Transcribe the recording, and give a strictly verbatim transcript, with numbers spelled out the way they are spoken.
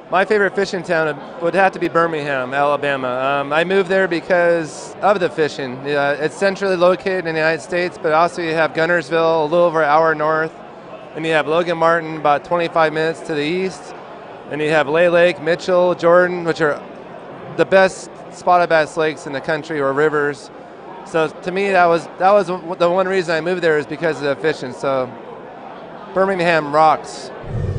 My favorite fishing town would have to be Birmingham, Alabama. Um, I moved there because of the fishing. Uh, it's centrally located in the United States, but also you have Gunnersville, a little over an hour north, and you have Logan Martin, about twenty-five minutes to the east, and you have Lay Lake, Mitchell, Jordan, which are the best spotted bass lakes in the country, or rivers. So to me, that was that was the one reason I moved there, is because of the fishing. So Birmingham rocks.